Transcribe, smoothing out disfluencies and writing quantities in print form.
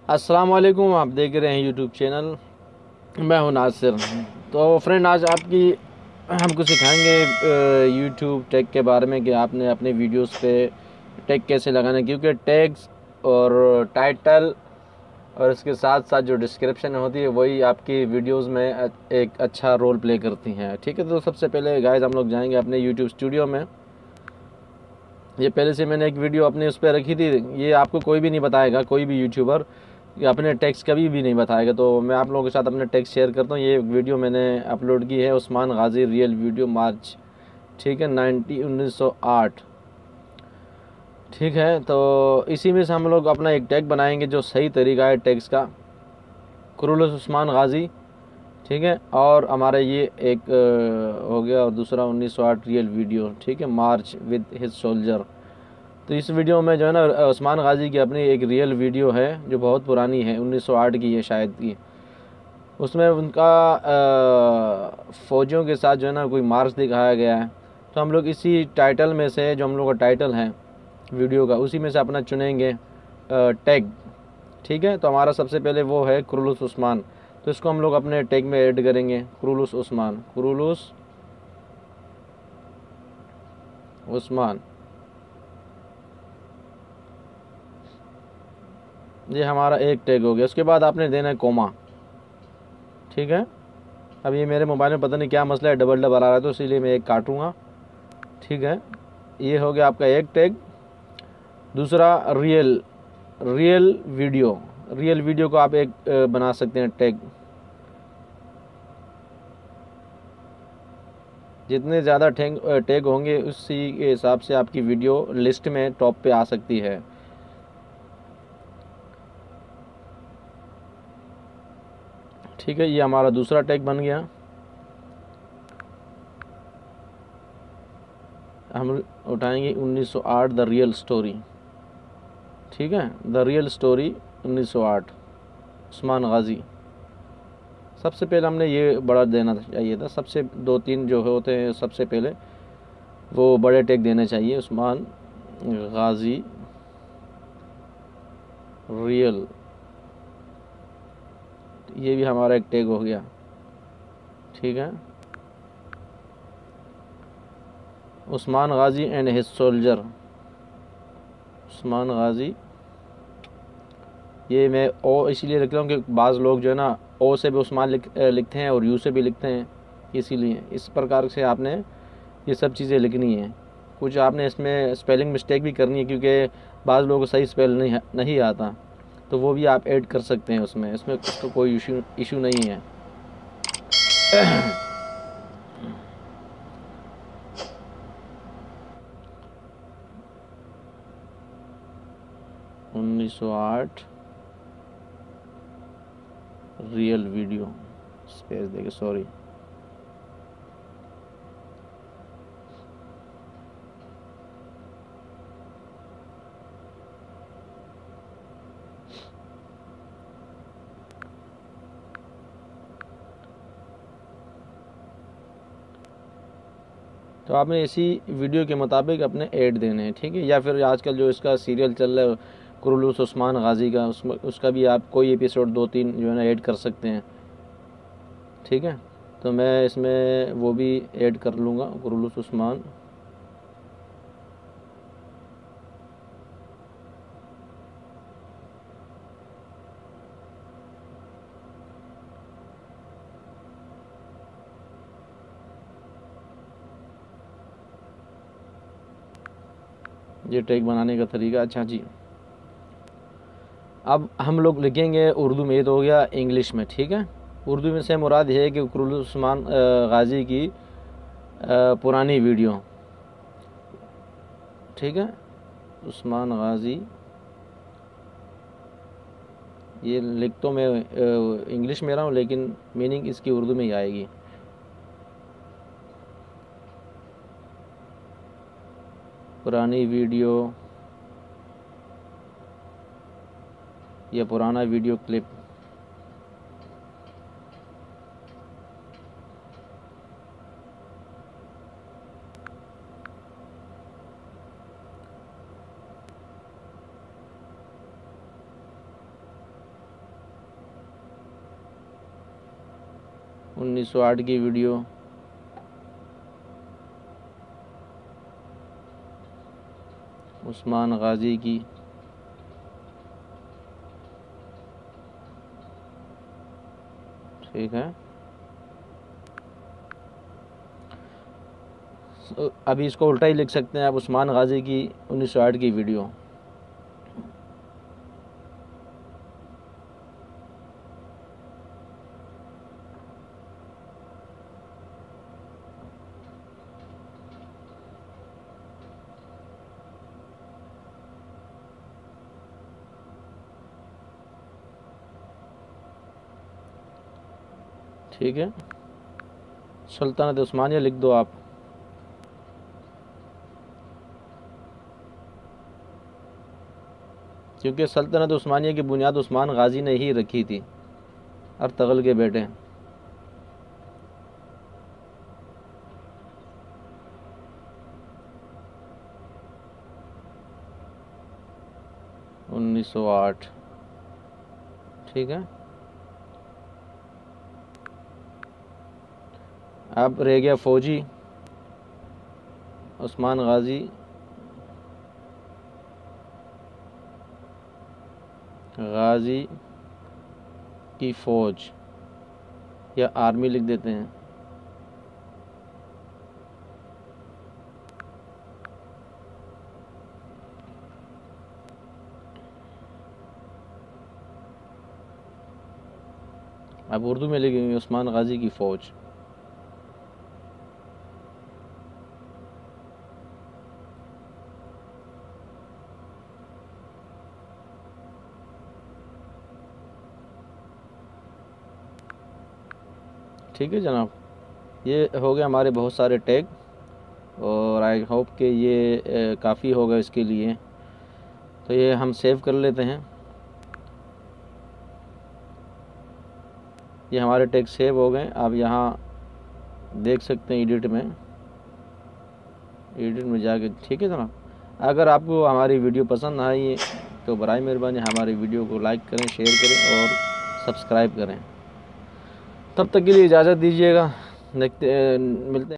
अस्सलाम वालेकुम। आप देख रहे हैं यूट्यूब चैनल। मैं हूं नासिर। तो फ्रेंड, आज आपकी हमको सिखाएंगे यूट्यूब टैग के बारे में कि आपने अपने वीडियोस पे टैग कैसे लगाना है, क्योंकि टैग्स और टाइटल और इसके साथ साथ जो डिस्क्रिप्शन होती है वही आपकी वीडियोस में एक अच्छा रोल प्ले करती हैं। ठीक है, तो सबसे पहले गाइस हम लोग जाएंगे अपने यूट्यूब स्टूडियो में। ये पहले से मैंने एक वीडियो अपने उस पर रखी थी। ये आपको कोई भी नहीं बताएगा, कोई भी यूट्यूबर ये अपने टेक्स्ट कभी भी नहीं बताएगा। तो मैं आप लोगों के साथ अपने टेक्स्ट शेयर करता हूँ। ये वीडियो मैंने अपलोड की है, Usman Ghazi real video March, ठीक है, 1908। ठीक है, तो इसी में से हम लोग अपना एक टैग बनाएंगे जो सही तरीका है टैग्स का, कुरुलुस उस्मान गाजी। ठीक है, और हमारा ये एक हो गया, और दूसरा 1908 रियल वीडियो, ठीक है, मार्च विद हिज सोल्जर। तो इस वीडियो में जो है ना उस्मान गाजी की अपनी एक रियल वीडियो है जो बहुत पुरानी है, 1908 की है शायद की। उसमें उनका फ़ौजियों के साथ जो है ना कोई मार्च दिखाया गया है। तो हम लोग इसी टाइटल में से, जो हम लोग का टाइटल है वीडियो का, उसी में से अपना चुनेंगे टैग। ठीक है, तो हमारा सबसे पहले वो है कुरुलुस उस्मान। तो इसको हम लोग अपने टैग में ऐड करेंगे, कुरुलुस उस्मान, कुरुलुस उस्मान। ये हमारा एक टैग हो गया। उसके बाद आपने देना है कोमा। ठीक है, अब ये मेरे मोबाइल में पता नहीं क्या मसला है, डबल डबल आ रहा है, तो इसीलिए मैं एक काटूँगा। ठीक है, ये हो गया आपका एक टैग। दूसरा real, real video. Real video को आप एक बना सकते हैं टैग। जितने ज़्यादा टैग होंगे उसी के हिसाब से आपकी वीडियो लिस्ट में टॉप पे आ सकती है। ठीक है, ये हमारा दूसरा टैग बन गया। हम उठाएंगे 1908 द रियल स्टोरी। ठीक है, the real story 1908 Usman Ghazi. सबसे पहले हमने ये बड़ा देना चाहिए था। सबसे दो तीन जो होते हैं सबसे पहले वो बड़े टैग देने चाहिए। उस्मान गाजी रियल, ये भी हमारा एक टैग हो गया। ठीक है, Usman Ghazi and his soldier, Usman Ghazi. ये मैं ओ इसीलिए लिख रहा हूँ कि बाज़ लोग जो है ना ओ से भी उस्मान लिखते हैं और यू से भी लिखते हैं, इसीलिए इस प्रकार से आपने ये सब चीज़ें लिखनी है। कुछ आपने इसमें स्पेलिंग मिस्टेक भी करनी है, क्योंकि बाज़ लोगों को सही स्पेल नहीं आता, तो वो भी आप ऐड कर सकते हैं उसमें। इसमें उसका कोई इशू नहीं है। 1908 रियल वीडियो, स्पेस देके, सॉरी। तो आपने इसी वीडियो के मुताबिक अपने ऐड देने हैं। ठीक है, या फिर आजकल जो इसका सीरियल चल रहा है कुरुलुस उस्मान गाजी का, उसमें उसका भी आप कोई एपिसोड दो तीन जो है ना ऐड कर सकते हैं। ठीक है, तो मैं इसमें वो भी ऐड कर लूँगा, कुरुलुस उस्मान। ये टैग बनाने का तरीका। अच्छा जी, अब हम लोग लिखेंगे उर्दू में। ये तो हो गया इंग्लिश में। ठीक है, उर्दू में से मुराद ये है कि कुरुलुस उस्मान गाजी की पुरानी वीडियो। ठीक है, उस्मान गाजी, ये लिख तो मैं इंग्लिश में रहा हूँ, लेकिन मीनिंग इसकी उर्दू में ही आएगी। पुरानी वीडियो या पुराना वीडियो क्लिप। 1908 की वीडियो, उस्मान गाजी की, ठीक है। अभी इसको उल्टा ही लिख सकते हैं आप, उस्मान गाजी की 1908 की वीडियो। ठीक है, सल्तनत उस्मानिया लिख दो आप। क्योंकि सल्तनत उस्मानिया की बुनियाद उस्मान गाजी ने ही रखी थी, अर्तगल के बेटे। उन्नीस सौ आठ, ठीक है। अब रह गया फौजी, उस्मान गाजी गाजी की फ़ौज, या आर्मी लिख देते हैं। अब उर्दू में लिखेंगे उस्मान गाजी की फ़ौज। ठीक है जनाब, ये हो गए हमारे बहुत सारे टैग, और आई होप कि ये काफ़ी होगा इसके लिए। तो ये हम सेव कर लेते हैं। ये हमारे टैग सेव हो गए। आप यहाँ देख सकते हैं एडिट में जाके, ठीक है जनाब। अगर आपको हमारी वीडियो पसंद आई तो बराए मेहरबानी हमारी वीडियो को लाइक करें, शेयर करें और सब्सक्राइब करें। तब तक के लिए इजाज़त दीजिएगा, मिलते हैं।